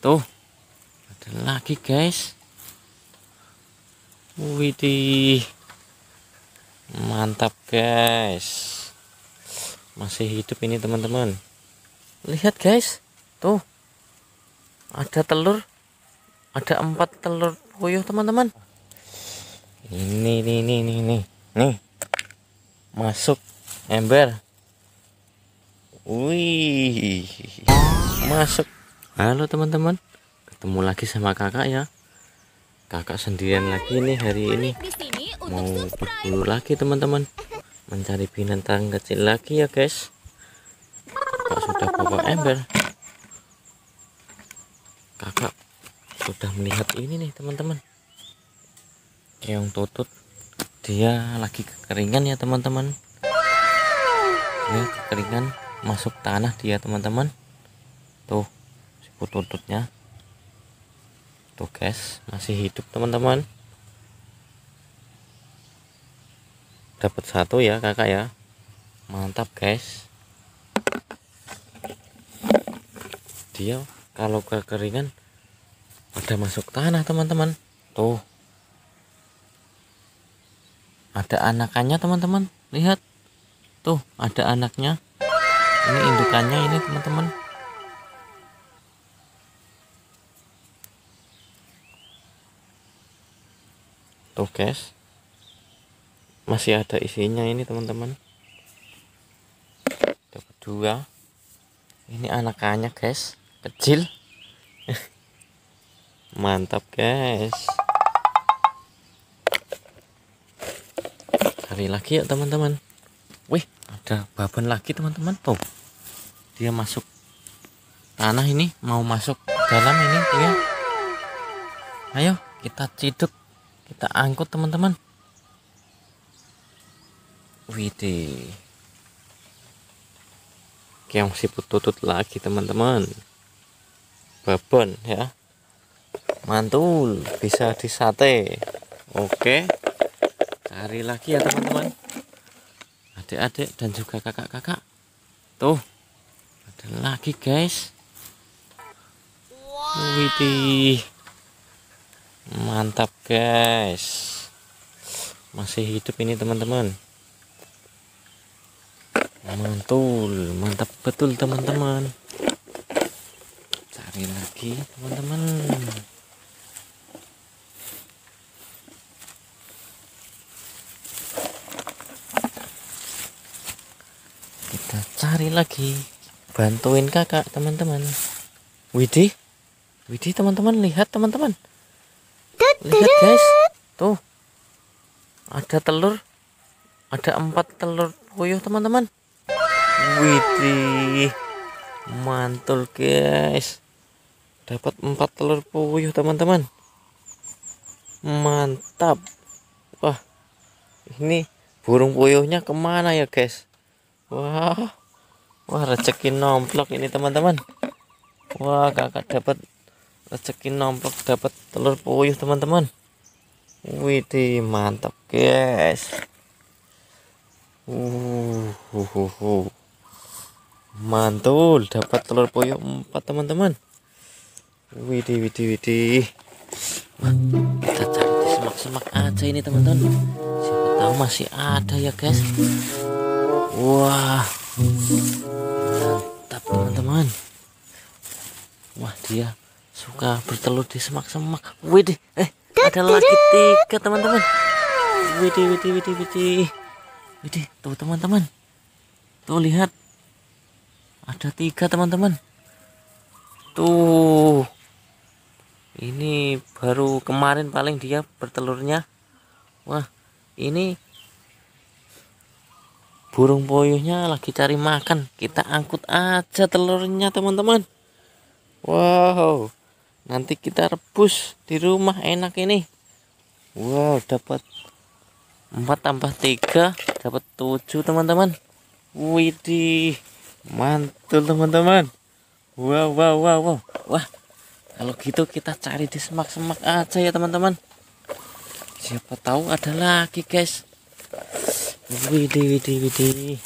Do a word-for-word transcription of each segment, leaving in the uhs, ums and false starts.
Tuh, ada lagi guys. Widih, mantap guys. Masih hidup ini teman-teman. Lihat guys, tuh ada telur, ada empat telur puyuh teman-teman. Ini nih nih nih nih nih masuk ember. Wih, masuk. Halo teman-teman, ketemu lagi sama kakak ya. Kakak sendirian lagi nih hari ini, mau berburu lagi teman-teman, mencari binatang kecil lagi ya guys. Kakak sudah bawa ember. Kakak sudah melihat ini nih teman-teman, keong tutut. Dia lagi kekeringan ya teman-teman. Dia kekeringan, masuk tanah dia teman-teman. Tuh siput tututnya. Tuh guys, masih hidup teman-teman. Dapat satu ya kakak ya. Mantap guys. Dia kalau kekeringan pada masuk tanah teman-teman. Tuh ada anakannya teman-teman, lihat tuh ada anaknya. Ini indukannya ini teman-teman. Tuh guys, masih ada isinya ini teman-teman. Dapat dua. Ini anakannya guys, kecil. Mantap guys. Cari lagi ya teman-teman. Wih, ada baban lagi teman-teman. Tuh dia masuk tanah ini, mau masuk dalam ini dia. Ayo kita ciduk, kita angkut teman-teman. Widih, keong siput tutut lagi teman-teman. Babon ya, mantul, bisa disate. Oke, cari lagi ya teman-teman, adik-adik dan juga kakak-kakak. Tuh ada lagi guys. Widih, mantap guys. Masih hidup ini teman-teman. Mantul, mantap betul teman-teman. Cari lagi teman-teman. Kita cari lagi, bantuin kakak teman-teman. Widih, widih teman-teman, lihat teman-teman. Lihat guys, tuh ada telur, ada empat telur puyuh teman-teman. Widih, mantul guys, dapat empat telur puyuh teman-teman. Mantap. Wah, ini burung puyuhnya kemana ya guys? Wah, wah rezeki nomplok ini teman-teman. Wah, kakak dapat rezeki nomplok, dapat telur puyuh teman-teman. Widih, mantap guys. Uh, uh, uh, uh. Mantul, dapat telur puyuh empat teman-teman. Widih, widih, widih. Kita cari di semak-semak aja ini teman-teman. Siapa tahu masih ada ya guys. Wah, mantap teman-teman. Wah, dia suka bertelur di semak-semak. Widih, eh ada lagi tiga teman-teman. Widih, widih, widih, widih. Widih, tuh teman-teman. Tuh lihat, ada tiga teman-teman. Tuh, ini baru kemarin paling dia bertelurnya. Wah, ini burung puyuhnya lagi cari makan. Kita angkut aja telurnya teman-teman. Wow, nanti kita rebus di rumah enak ini. Wow, dapat empat tambah tiga, dapat tujuh teman-teman. Widih, mantul teman-teman. Wow, wow, wow, wow. Wah, kalau gitu kita cari di semak-semak aja ya teman-teman. Siapa tahu ada lagi guys. Widih, widih, widih.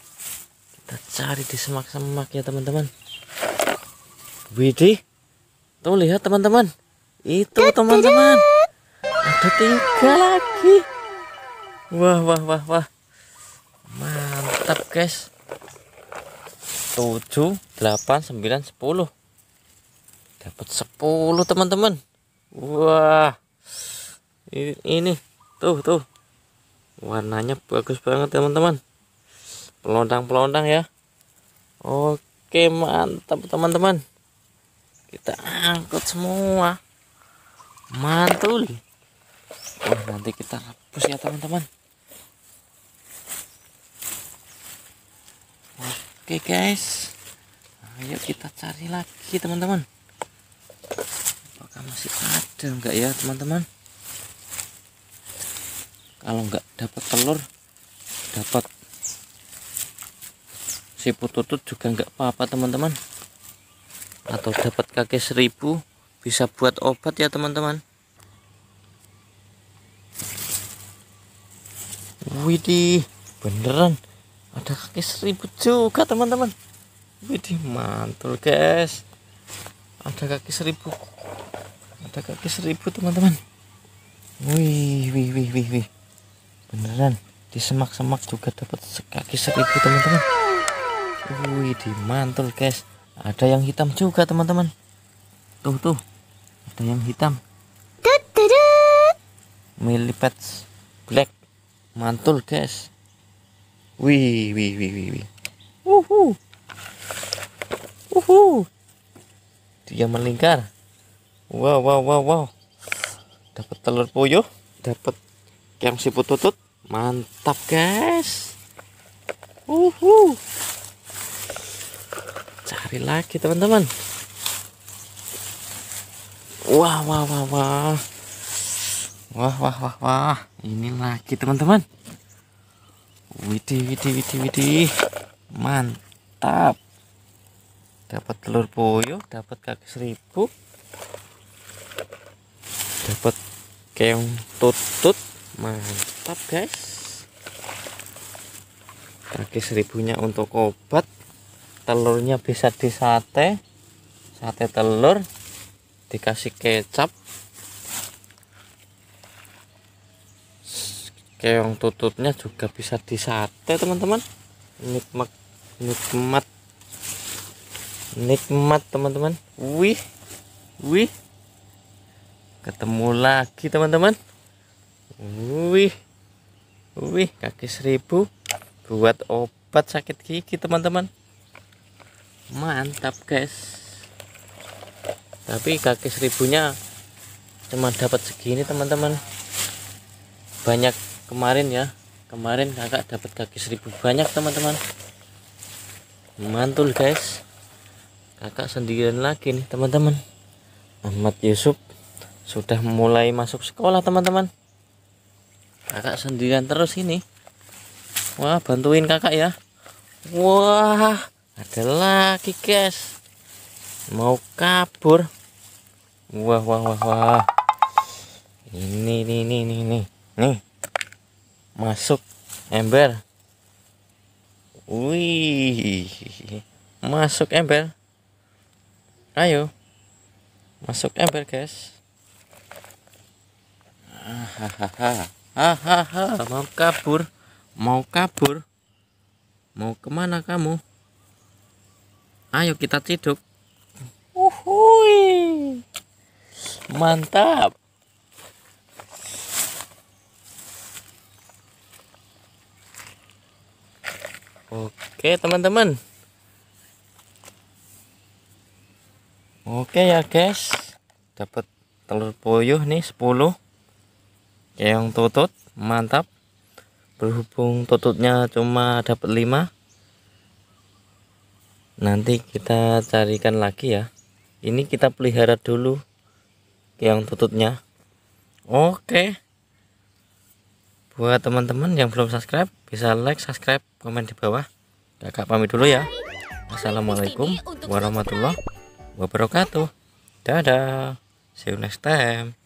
Kita cari di semak-semak ya teman-teman. Widih, Tuh lihat teman-teman, itu teman-teman, ada tiga lagi. Wah wah wah wah, mantap guys. Tujuh, delapan, sembilan, sepuluh. Dapat sepuluh teman-teman. Wah, ini, ini tuh tuh warnanya bagus banget teman-teman, pelondang-pelondang ya. Oke, mantap teman-teman, kita angkut semua, mantul. Wah, nanti kita rebus ya teman-teman. Oke guys, ayo kita cari lagi teman-teman, apakah masih ada enggak ya teman-teman. Kalau enggak dapat telur, dapat siput tutut juga enggak apa-apa teman-teman, atau dapat kakek seribu, bisa buat obat ya teman-teman. Widih, beneran ada kakek seribu juga teman-teman. Widih, mantul guys, ada kaki seribu, ada kaki seribu teman-teman. Wih wih wih wih wih, beneran di semak-semak juga dapat kaki seribu teman-teman. Wih, di mantul guys, ada yang hitam juga teman-teman. Tuh tuh, ada yang hitam, millipeds black, mantul guys. Wih wih wih wih wih, uhu uhu, dia melingkar. Wow wow wow wow, dapat telur puyuh, dapat yang siput tutut, mantap guys. Uhu, cari lagi teman-teman. Wah wah wah wah wah wah wah wah, ini lagi teman-teman. Widih widih widih widih, mantap, dapat telur puyuh, dapat kaki seribu, dapat keong tutut, mantap guys. Kaki seribunya untuk obat, telurnya bisa disate, sate telur, dikasih kecap. Keong tututnya juga bisa disate teman-teman, nikmat nikmat nikmat teman-teman. Wih wih, ketemu lagi teman-teman. Wih wih, kaki seribu buat obat sakit gigi teman-teman, mantap guys. Tapi kaki seribunya cuma dapat segini teman-teman, banyak kemarin ya, kemarin kakak dapat kaki seribu banyak teman-teman, mantul guys. Kakak sendirian lagi nih teman-teman. Ahmad Yusuf sudah mulai masuk sekolah teman-teman, kakak sendirian terus ini. Wah, bantuin kakak ya. Wah, ada lagi guys, mau kabur. Wah wah wah wah, ini nih nih nih nih nih, masuk ember. Wih, masuk ember. Ayo, masuk ember guys. Hahaha, hahaha, mau kabur, mau kabur, mau kemana kamu? Ayo kita ciduk. Uhui, mantap. Oke teman-teman, oke ya guys, dapat telur puyuh nih sepuluh, keong tutut, mantap. Berhubung tututnya cuma dapat lima, nanti kita carikan lagi ya. Ini kita pelihara dulu keong tututnya. Oke, buat teman-teman yang belum subscribe, bisa like, subscribe, komen di bawah. Kakak pamit dulu ya. Assalamualaikum warahmatullahi wabarakatuh. Dadah, see you next time.